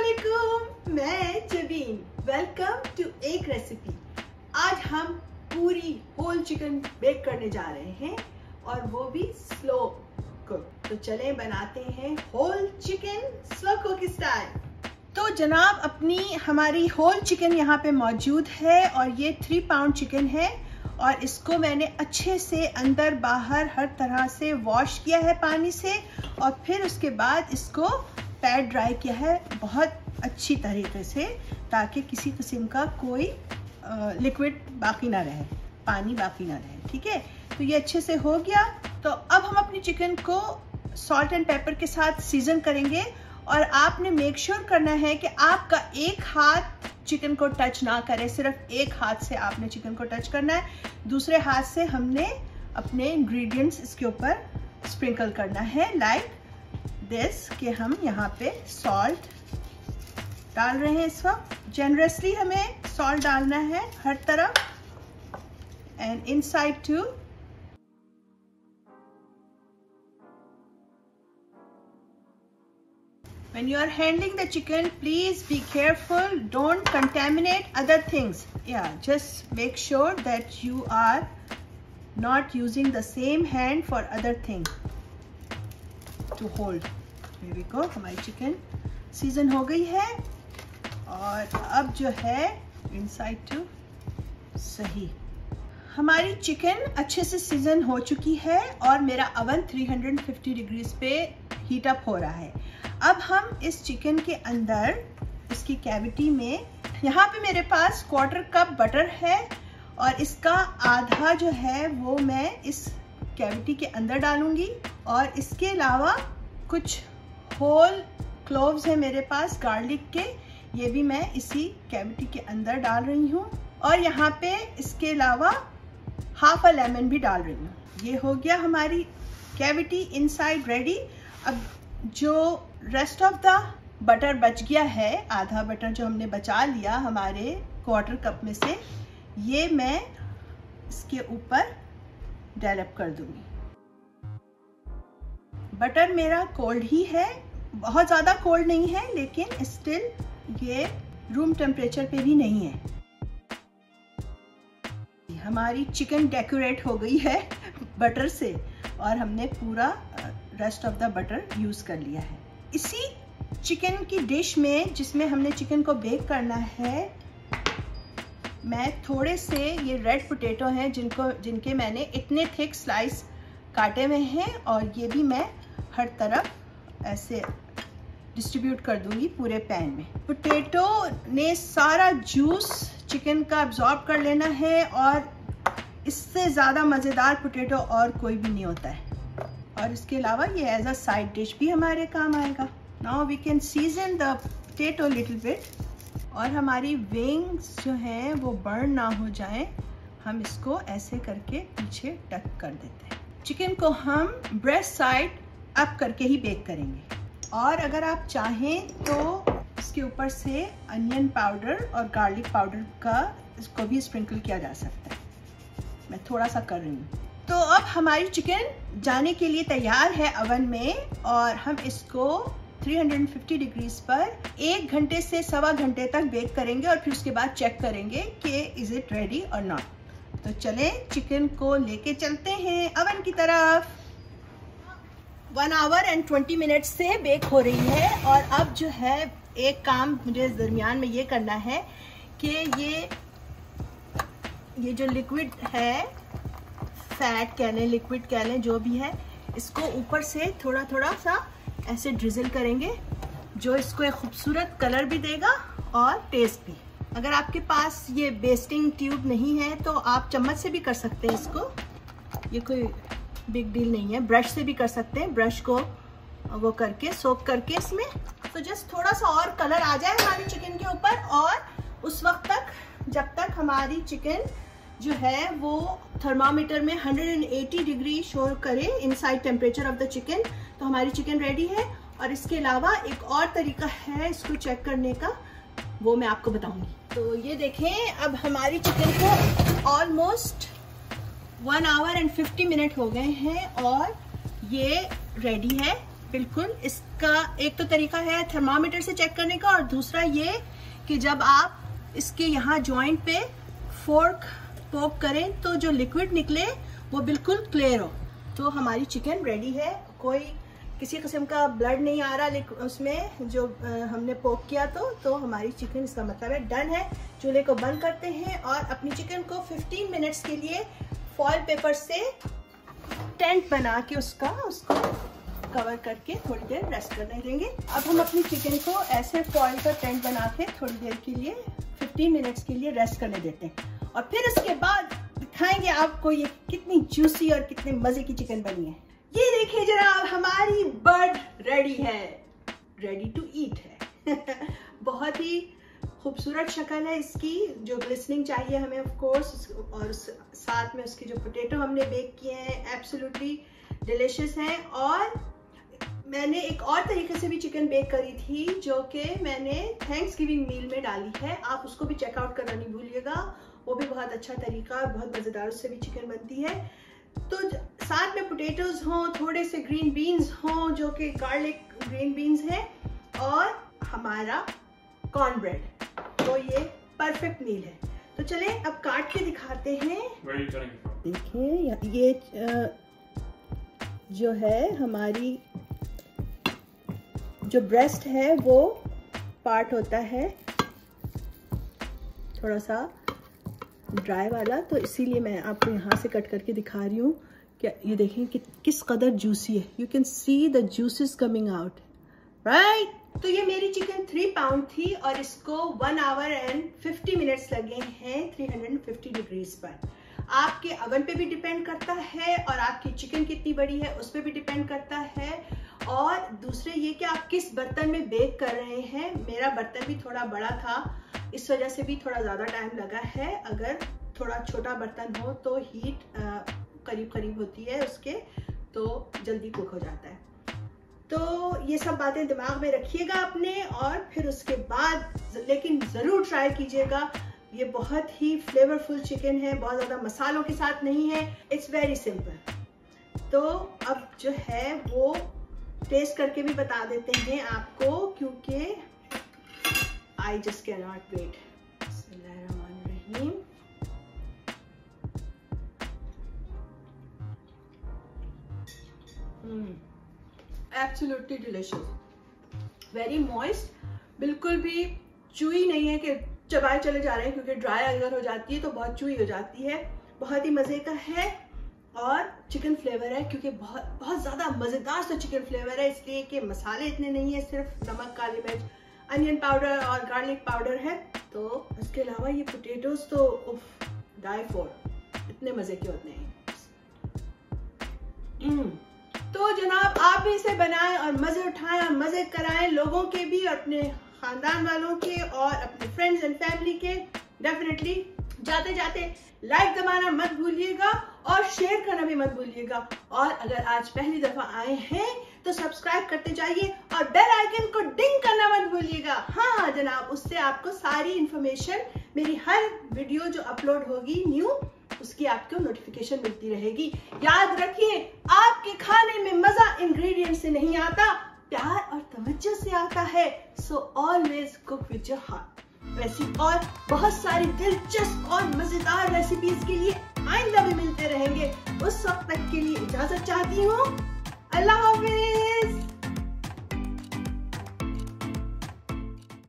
अस्सलामुअलैकुम, मैं Jabeen. Welcome to एक रेसिपी। आज हम पूरी होल चिकन बेक करने जा रहे हैं और वो भी स्लो कुक। तो चलें बनाते हैं whole chicken slow cook style. तो जनाब अपनी हमारी होल चिकन यहाँ पे मौजूद है और ये 3 पाउंड चिकन है और इसको मैंने अच्छे से अंदर बाहर हर तरह से वॉश किया है पानी से और फिर उसके बाद इसको पैड ड्राई किया है बहुत अच्छी तरीके से, ताकि किसी किस्म का कोई लिक्विड बाकी ना रहे, पानी बाकी ना रहे। ठीक है, तो ये अच्छे से हो गया। तो अब हम अपनी चिकन को सॉल्ट एंड पेपर के साथ सीजन करेंगे और आपने मेक श्योर करना है कि आपका एक हाथ चिकन को टच ना करे, सिर्फ एक हाथ से आपने चिकन को टच करना है। दूसरे हाथ से हमने अपने इंग्रेडिएंट्स इसके ऊपर स्प्रिंकल करना है लाइक दिस, कि हम यहाँ पे सॉल्ट डाल रहे हैं। इस वक्त जनरसली हमें सॉल्ट डालना है हर तरफ and inside too. When you are handling the chicken, please be careful. Don't contaminate other things. Yeah, just make sure that you are not using the same hand for other thing to hold. Here we go. हमारी chicken season हो गई है और अब जो है inside to सही। हमारी चिकन अच्छे से सीजन हो चुकी है और मेरा अवन 350 डिग्रीज पे हीट अप हो रहा है। अब हम इस चिकन के अंदर इसकी कैविटी में, यहाँ पे मेरे पास 1/4 कप बटर है और इसका आधा जो है वो मैं इस कैविटी के अंदर डालूंगी और इसके अलावा कुछ होल क्लोव्स है मेरे पास गार्लिक के, ये भी मैं इसी कैविटी के अंदर डाल रही हूँ और यहाँ पे इसके अलावा हाफ अ लेमन भी डाल रही हूँ। ये हो गया हमारी कैविटी इनसाइड रेडी। अब जो रेस्ट ऑफ द बटर बच गया है, आधा बटर जो हमने बचा लिया हमारे 1/4 कप में से, ये मैं इसके ऊपर डेवलप कर दूंगी। बटर मेरा कोल्ड ही है, बहुत ज़्यादा कोल्ड नहीं है लेकिन स्टिल ये रूम टेम्परेचर पे भी नहीं है। हमारी चिकन डेकोरेट हो गई है बटर से और हमने पूरा rest of the butter use कर लिया है। इसी चिकन की डिश में जिसमें हमने चिकन को बेक करना है, मैं थोड़े से ये रेड पोटैटो हैं जिनके मैंने इतने थिक स्लाइस काटे हुए हैं और ये भी मैं हर तरफ ऐसे डिस्ट्रीब्यूट कर दूंगी पूरे पैन में। पोटैटो ने सारा जूस चिकन का अब्जॉर्ब कर लेना है और इससे ज़्यादा मज़ेदार पोटैटो और कोई भी नहीं होता है और इसके अलावा ये एज अ साइड डिश भी हमारे काम आएगा। Now we can season the potato little bit और हमारी विंग्स जो हैं वो बर्न ना हो जाएं, हम इसको ऐसे करके पीछे टक कर देते हैं। चिकन को हम ब्रेस्ट साइड अप करके ही बेक करेंगे और अगर आप चाहें तो इसके ऊपर से अनियन पाउडर और गार्लिक पाउडर का इसको भी स्प्रिंकल किया जा सकता है। मैं थोड़ा सा कर रही हूँ। तो अब हमारी चिकन जाने के लिए तैयार है अवन में और हम इसको 350 डिग्रीज पर 1 घंटे से 1.25 घंटे तक बेक करेंगे और फिर उसके बाद चेक करेंगे कि इज इट रेडी और नॉट। तो चलें चिकन को लेके चलते हैं अवन की तरफ। 1 आवर एंड 20 मिनट से बेक हो रही है और अब जो है एक काम मुझे दरमियान में ये करना है कि ये जो लिक्विड है, फैट कह लें, लिक्विड कह लें, जो भी है, इसको ऊपर से थोड़ा थोड़ा सा ऐसे ड्रिजल करेंगे जो इसको एक खूबसूरत कलर भी देगा और टेस्ट भी। अगर आपके पास ये बेस्टिंग ट्यूब नहीं है तो आप चम्मच से भी कर सकते हैं इसको, ये कोई बिग डील नहीं है। ब्रश से भी कर सकते हैं, ब्रश को वो करके सोक करके इसमें, तो जस्ट थोड़ा सा और कलर आ जाए हमारी चिकन के ऊपर और उस वक्त तक जब तक हमारी चिकन जो है वो थर्मामीटर में 180 डिग्री शो करे inside temperature of the chicken, तो हमारी चिकन रेडी है। और इसके अलावा एक और तरीका है इसको चेक करने का, वो मैं आपको बताऊंगी। तो ये देखें, अब हमारी चिकन को ऑलमोस्ट 1 आवर एंड 50 मिनट हो गए हैं और ये रेडी है बिल्कुल। इसका एक तो तरीका है थर्मामीटर से चेक करने का, और दूसरा ये कि जब आप इसके यहाँ जॉइंट पे फोर्क पोक करें तो जो लिक्विड निकले वो बिल्कुल क्लियर हो। तो हमारी चिकन रेडी है, कोई किसी किस्म का ब्लड नहीं आ रहा उसमें जो हमने पोक किया। तो हमारी चिकन, इसका मतलब है डन है। चूल्हे को बंद करते हैं और अपनी चिकन को 15 मिनट्स के लिए फॉइल पेपर से टेंट बना के उसको कवर करके थोड़ी देर रेस्ट करने देंगे। अब हम अपनी चिकन को ऐसे फॉइल का टेंट बना के थोड़ी देर के लिए 15 मिनट्स के लिए रेस्ट करने देते हैं, और फिर उसके बाद दिखाएंगे आपको ये कितनी जूसी और कितने मजे की चिकन बनी है। ये देखिए जनाब, हमारी बर्ड रेडी है, रेडी टू ईट है। बहुत ही खूबसूरत शक्ल है इसकी, जो ग्लिसनिंग चाहिए हमें ऑफ कोर्स, और साथ में उसके जो पोटैटो हमने बेक किए हैं एब्सोल्युटली डिलिशियस हैं। और मैंने एक और तरीके से भी चिकन बेक करी थी जो कि मैंने थैंक्सगिविंग मील में डाली है, आप उसको भी चेकआउट करना नहीं भूलिएगा, वो भी बहुत अच्छा तरीका और बहुत मज़ेदार उससे भी चिकन बनती है। तो साथ में पोटैटोज हों, थोड़े से ग्रीन बीन्स हों जो कि गार्लिक ग्रीन बीन्स हैं, और हमारा कॉर्न ब्रेड, तो ये परफेक्ट मील है। तो चले अब काट के दिखाते हैं। देखिए ये जो है हमारी जो ब्रेस्ट है वो पार्ट होता है थोड़ा सा ड्राई वाला, तो इसीलिए मैं आपको यहाँ से कट करके दिखा रही हूँ। क्या ये देखें कि किस कदर जूसी है, you can see the juices coming out, right. तो ये मेरी चिकन 3 पाउंड थी और इसको 1 आवर एंड 50 मिनट्स लगे हैं 350 डिग्रीज पर। आपके अवन पे भी डिपेंड करता है और आपकी चिकन कितनी बड़ी है उस पर भी डिपेंड करता है, और दूसरे ये कि आप किस बर्तन में बेक कर रहे हैं। मेरा बर्तन भी थोड़ा बड़ा था, इस वजह से भी थोड़ा ज़्यादा टाइम लगा है। अगर थोड़ा छोटा बर्तन हो तो हीट करीब करीब होती है उसके, तो जल्दी कुक हो जाता है। तो ये सब बातें दिमाग में रखिएगा अपने, और फिर उसके बाद लेकिन ज़रूर ट्राई कीजिएगा। ये बहुत ही फ्लेवरफुल चिकन है, बहुत ज़्यादा मसालों के साथ नहीं है, इट्स वेरी सिंपल। तो अब जो है वो टेस्ट करके भी बता देते हैं आपको, क्योंकि I just can not wait. बिस्मिल्लाहिर्रहमानिर्रहीम। एब्सोल्युटली डिलिशियस, वेरी मॉइस्ट, बिल्कुल भी चूई नहीं है कि चबाए चले जा रहे हैं, क्योंकि ड्राई अगर हो जाती है तो बहुत चूई हो जाती है। बहुत ही मज़े का है और चिकन फ्लेवर है, क्योंकि बहुत ज़्यादा मज़ेदार सा चिकन फ्लेवर है, इसलिए कि मसाले इतने नहीं है, सिर्फ नमक, काली मिर्च, अनियन पाउडर और गार्लिक पाउडर है। तो इसके अलावा ये पोटैटोज तो उफ, डाई फॉर, इतने मज़े के होते हैं। तो जनाब आप भी इसे बनाएं और मज़े उठाएं और मज़े कराएं लोगों के भी, अपने ख़ानदान वालों के और अपने फ्रेंड्स एंड फैमिली के। डेफिनेटली जाते जाते लाइक दबाना मत भूलिएगा और शेयर करना भी मत भूलिएगा, और अगर आज पहली दफ़ा आए हैं तो सब्सक्राइब करते जाइए और बेल आइकन को डिंग करना मत भूलिएगा। हाँ जनाब, उससे आपको सारी इंफॉर्मेशन, मेरी हर वीडियो जो अपलोड होगी न्यू, उसकी आपको नोटिफिकेशन मिलती रहेगी। याद रखिए, आपके खाने में मजा इंग्रेडिएंट से नहीं आता, प्यार और तवज्जो से आता है। So always cook with your heart. वैसी और बहुत सारी दिलचस्प और मजेदार रेसिपीज के लिए आइंदा भी मिलते रहेंगे। उस वक्त तक के लिए इजाजत चाहती हूँ। अल्लाह हाफिज।